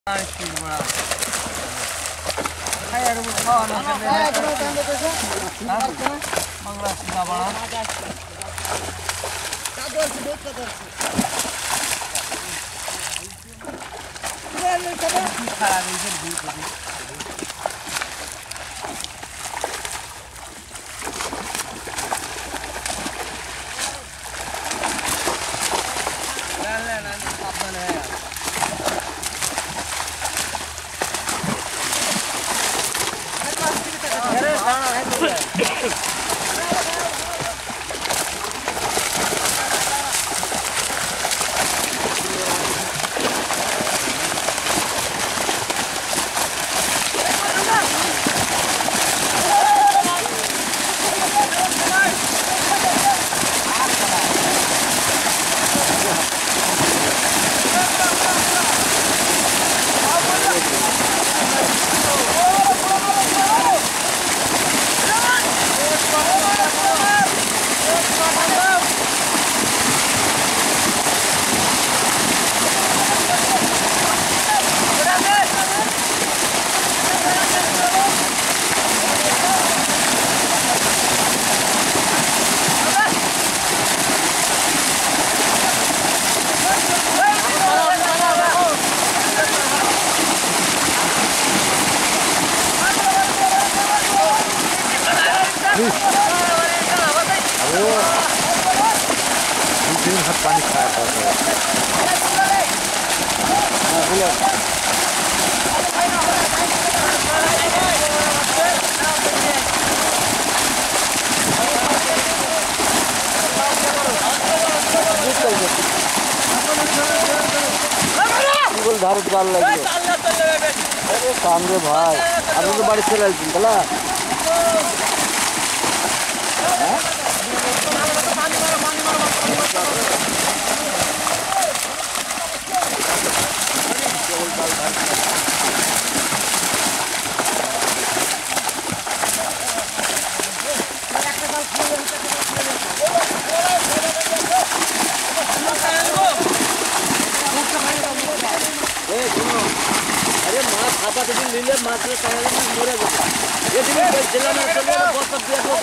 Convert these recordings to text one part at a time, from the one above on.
पानी खाया भारत जाल लगे सामने भाई अभी तो बारिश चल रही है अरे माँ खापा तो ले ले माँ से कहने में मोरे ये दिन जिला में चल रहा बहुत सब दिया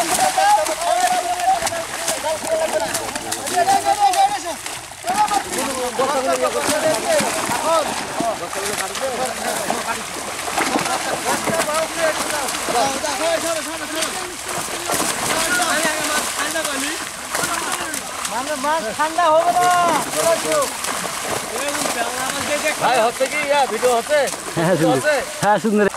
ठंडा होगा भाई होते कि या वीडियो होते हाँ सुंदर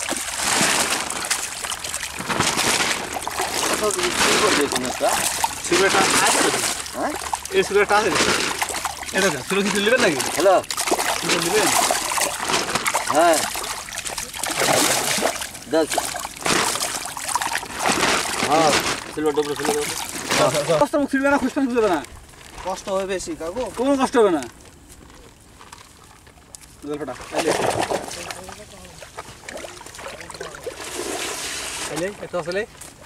सिगरेट हां ए सिगरेट আছে এটা না সুরক্ষিত নেবেন নাকি হ্যালো নেবেন হ্যাঁ 10 হ্যাঁ সিলভার ডবল সিলভার কষ্ট মুখ সিলভার না খুশপান খুঁজবে না কষ্ট হবে বেশি কাকু কোনো কষ্ট হবে না জলফটা আইলে এত আসলে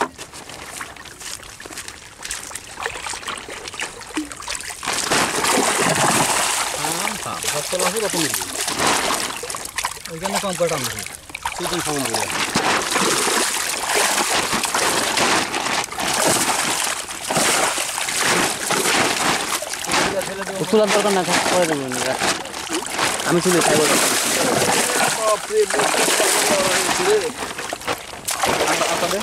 बस चला तो मिल गया कम पटा मुझे सीधी फोन हो गया खुला दरकार ना था করে দেব না আমি চলে যাই বল বাপ রে আটা দে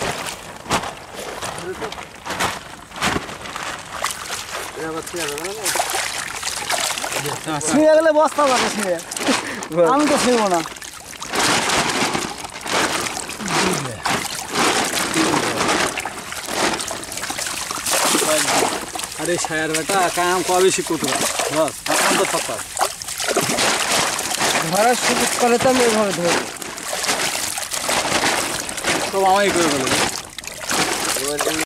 এরা বাচ্চা হবে না ছুঁয়ে গেলে বস্তা বাজে ছুঁয়ে আমি তো ছুঁয়ব না अरे शायर बेटा काम को भी सीखो तो बस काम तो पक्का घर शुरू करे तो मैं घर धो तो मामा ही कर बोले